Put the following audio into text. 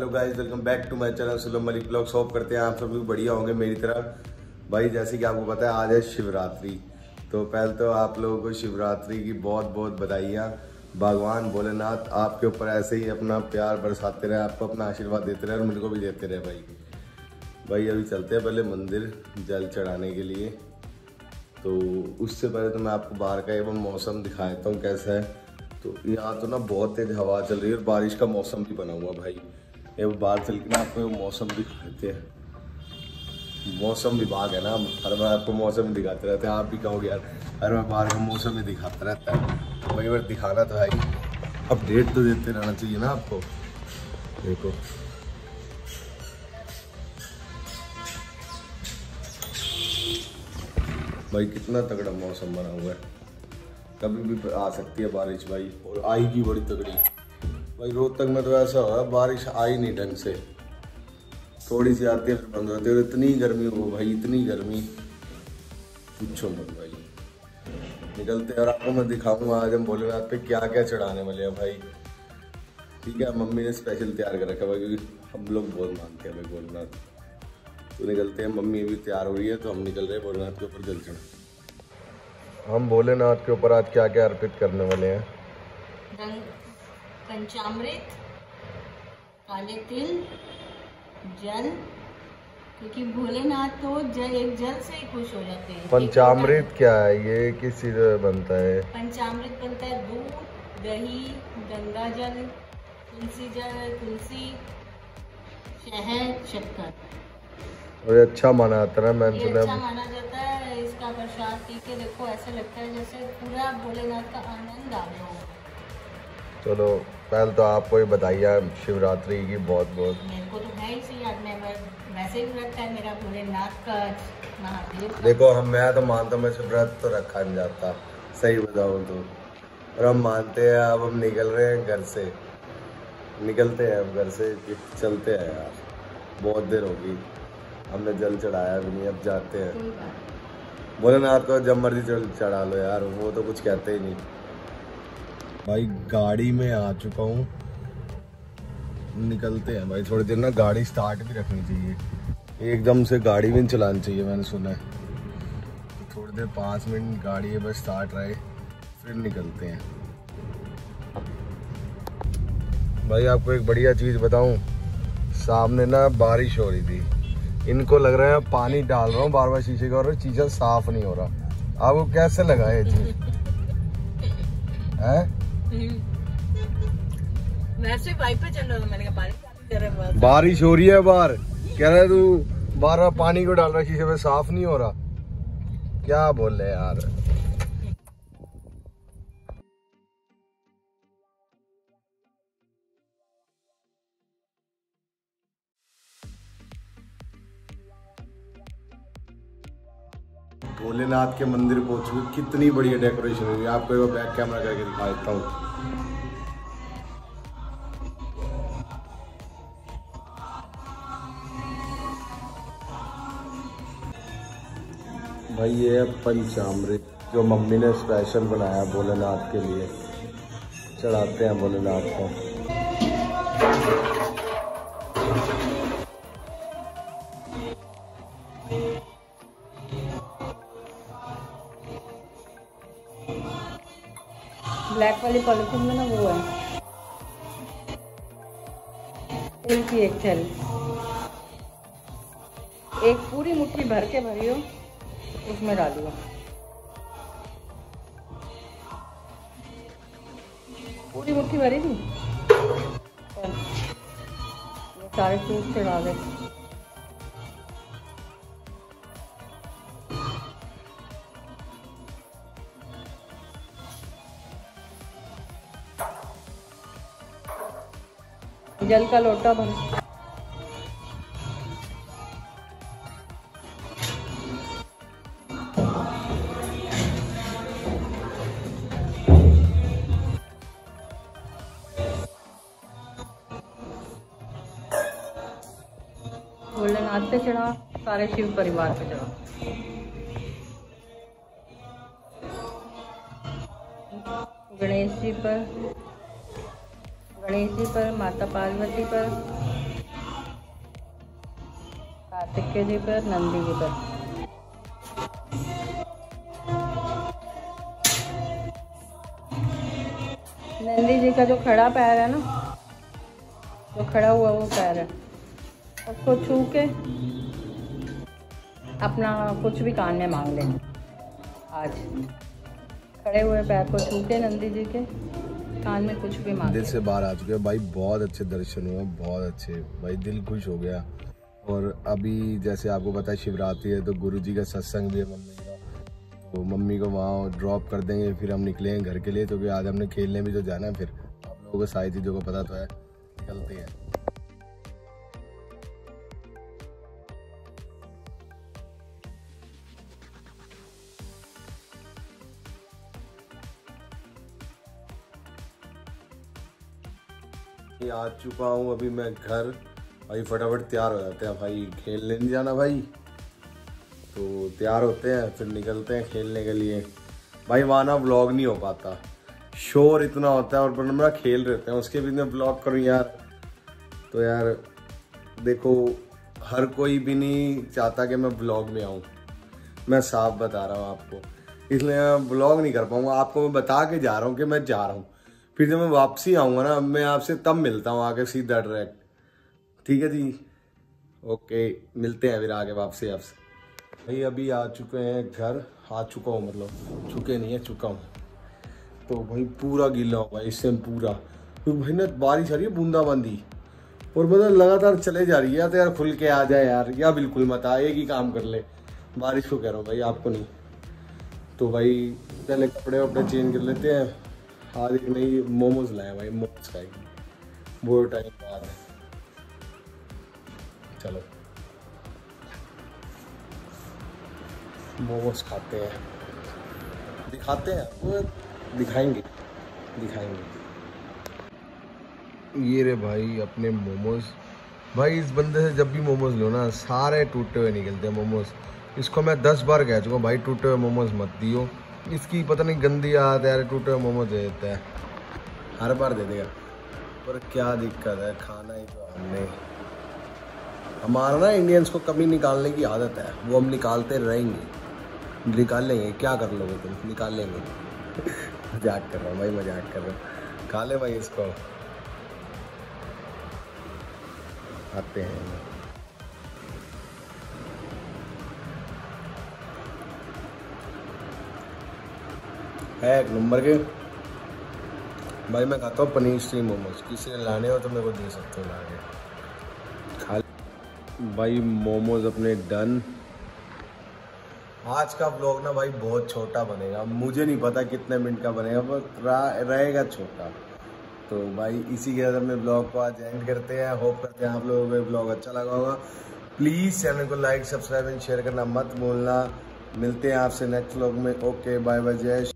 Hello guys, welcome back to my channel Sulabh Malik blogs. Hope करते हैं आप सब लोग बढ़िया होंगे मेरी तरह। भाई जैसे कि आपको पता है आज है शिवरात्रि, तो पहले तो आप लोगों को शिवरात्रि की बहुत बहुत बधाइयाँ। भगवान भोलेनाथ आपके ऊपर ऐसे ही अपना प्यार बरसाते रहे, आपको अपना आशीर्वाद देते रहे और मुझको भी देते रहे। भाई अभी चलते हैं पहले मंदिर जल चढ़ाने के लिए। तो उससे पहले तो मैं आपको बाहर का एवं मौसम दिखा देता हूँ कैसा है। तो यहाँ तो ना बहुत तेज हवा चल रही है और बारिश का मौसम भी बना हुआ। भाई ये बाहर चल के ना आपको मौसम दिखा देते हैं। मौसम विभाग है ना, हर बार आपको मौसम ही दिखाते रहते हैं। आप भी कहोगे यार हर बार बाहर का मौसम ही दिखाता रहता है, तो भाई बार दिखाना तो भाई अपडेट तो देते रहना चाहिए ना आपको। देखो भाई कितना तगड़ा मौसम बना हुआ है, कभी भी आ सकती है बारिश भाई, और आएगी बड़ी तगड़ी। भाई रोहतक में तो ऐसा हो रहा है बारिश आई नहीं ढंग से, थोड़ी सी आती है फिर बंद होती है। और इतनी गर्मी हो भाई, इतनी गर्मी पूछो मत भाई। निकलते हैं और आपको मैं दिखाऊंगा आज हम भोलेनाथ पे क्या क्या चढ़ाने वाले हैं भाई। ठीक है, मम्मी ने स्पेशल तैयार कर रखा है भाई, क्योंकि हम लोग बहुत मानते हैं भाई भोलेनाथ। तो निकलते हैं, मम्मी भी तैयार हो रही है, तो हम निकल रहे हैं भोलेनाथ के ऊपर जल चढ़ा। हम भोलेनाथ के ऊपर आज क्या क्या अर्पित करने वाले हैं? पंचामृत, काले तिल, जल, क्योंकि भोलेनाथ तो एक जल से ही खुश हो जाते हैं। पंचामृत क्या है, ये किस चीज में बनता है? पंचामृत बनता है दूध, दही, गंगा जल, तुलसी, शहद, शक्कर। और ये अच्छा माना जाता है, मैंने सुना अच्छा माना जाता है। इसका प्रसाद पी के देखो, ऐसा लगता है जैसे पूरा भोलेनाथ का आनंद आ गया हो। चलो पहले तो आपको ही बताइए शिवरात्रि की बहुत बहुत। मेरे को तो है ही सही याद, मैं वैसे ही व्रत है मेरा भोलेनाथ का, महादेव। देखो मैं तो मानता हूँ, मैं व्रत तो रखा नहीं जाता सही बताऊँ तो, और हम मानते हैं। अब हम निकल रहे हैं घर से, निकलते हैं अब घर से, चलते हैं यार। बहुत देर होगी, हमने जल चढ़ाया भी नहीं, अब जाते हैं। भोलेनाथ को जब मर्जी जल चढ़ा लो यार, वो तो कुछ कहते ही नहीं। भाई गाड़ी में आ चुका हूँ, निकलते हैं भाई। थोड़ी देर ना गाड़ी स्टार्ट भी रखनी चाहिए, एकदम से गाड़ी भी नहीं चलानी चाहिए, मैंने सुना है। तो थोड़ी देर 5 मिनट गाड़ी बस स्टार्ट रहे, फिर निकलते हैं। भाई आपको एक बढ़िया चीज़ बताऊं, सामने ना बारिश हो रही थी। इनको लग रहा है पानी डाल रहा हूँ बार बार शीशे का, और शीशा साफ नहीं हो रहा। आपको कैसे लगा ये चीज है? वैसे बाइक पे चल रहा हूँ, मैंने कहा बारिश हो रही है बाहर, कह रहा है तू बार बार पानी को डाल रहा है शीशे में, साफ नहीं हो रहा। क्या बोल रहे यार। भोलेनाथ के मंदिर पहुंच चुके, कितनी बढ़िया डेकोरेशन हुई है। आपको एक बैक कैमरा करके दिखा देता हूँ। भाई ये है पंचामृत, जो मम्मी ने स्पेशल बनाया भोलेनाथ के लिए, चढ़ाते हैं भोलेनाथ को। ब्लैक वाली पॉलिथीन में ना वो है तिल की एक थैली, एक पूरी मुट्ठी भर के भरियो, उसमें डालियो। पूरी मुट्ठी भरी थी, सारे चीज चढ़ा दे। जल का लोटा भर, भोलेनाथ पे चढ़ा, सारे शिव परिवार पे चढ़ा। गणेश जी पर, माता पार्वती पर, टिक्के जी पर, नंदी जी पर। नंदी जी का जो खड़ा पैर है ना, जो खड़ा हुआ वो पैर है, उसको छू के अपना कुछ भी कान में मांग लें। आज खड़े हुए पैर को छू के नंदी जी के कान में कुछ भी मांग। दिल से बाहर आ चुके हैं भाई, बहुत अच्छे दर्शन हुए, बहुत अच्छे भाई, दिल खुश हो गया। और अभी जैसे आपको पता है शिवरात्रि है, तो गुरुजी का सत्संग भी है मम्मी का, तो मम्मी को वहाँ ड्रॉप कर देंगे, फिर हम निकलेंगे घर के लिए, क्योंकि आज हमने खेलने भी तो जाना है। फिर आप लोगों को सारी चीज़ों को पता तो है, निकलते हैं। आ चुका हूँ अभी मैं घर। भाई फटाफट तैयार हो जाते हैं भाई, खेलने नहीं जाना भाई, तो तैयार होते हैं फिर निकलते हैं खेलने के लिए। भाई वहाँ ना व्लॉग नहीं हो पाता, शोर इतना होता है और मेरा खेल रहते हैं, उसके भी मैं व्लॉग करूँ यार। तो यार देखो, हर कोई भी नहीं चाहता कि मैं व्लॉग में आऊँ, मैं साफ बता रहा हूँ आपको, इसलिए मैं व्लॉग नहीं कर पाऊँगा। आपको मैं बता के जा रहा हूँ कि मैं जा रहा हूँ, फिर जब मैं वापसी आऊँगा ना, मैं आपसे तब मिलता हूँ आके सीधा डायरेक्ट। ठीक है जी, ओके, मिलते हैं फिर आगे वापसी आपसे। भाई अभी आ चुके हैं घर, आ चुका हूँ मतलब चुके नहीं है, चुका हूँ। तो भाई पूरा गीला हुआ इस टाइम पूरा, क्योंकि भाई ना बारिश आ रही है बूंदाबांदी, और मतलब लगातार चले जा रही है। तो यार खुल के आ जाए यार, या बिल्कुल मत आ, एक ही काम कर ले, बारिश को कह रहा हूँ भाई, आपको नहीं। तो भाई पहले कपड़े वपड़े चेंज कर लेते हैं। आज एक नई मोमोज लाए भाई, मोमोज खाएंगे बहुत टाइम बाद है। चलो मोमोज खाते हैं, दिखाते हैं, वो दिखाएंगे। ये रे भाई अपने मोमोज। भाई इस बंदे से जब भी मोमोज लो ना, सारे टूटे हुए निकलते हैं मोमोज। इसको मैं 10 बार कह चुका हूँ भाई, टूटे हुए मोमोज मत दियो। इसकी पता नहीं गंदी आदत है, टूटे हुए मोमोज दे देता है, हर बार दे देगा। पर क्या दिक्कत है, खाना ही तो हमने, हमारा ना इंडियंस को कमी निकालने की आदत है, वो हम निकालते रहेंगे, निकाल लेंगे। क्या कर लोगे तुम, निकाल लेंगे। मजाक कर रहा हूँ भाई, मजाक कर रहा हूँ। खा ले भाई इसको, आते हैं। है एक नंबर के भाई। मैं खाता हूँ पनीर स्टीम मोमोज, किसी ने लाने हो तो मेरे को दे सकते हो ला के खा। भाई मोमोज अपने डन। आज का व्लॉग ना भाई बहुत छोटा बनेगा, मुझे नहीं पता कितने मिनट का बनेगा, पर रहेगा छोटा। तो भाई इसी के साथ अपने ब्लॉग को आज एंड करते हैं। होप करते हैं आप लोगों को ब्लॉग अच्छा लगा होगा। प्लीज़ चैनल को लाइक, सब्सक्राइब एंड शेयर करना मत भूलना। मिलते हैं आपसे नेक्स्ट व्लॉग में। ओके बाय बाय, जय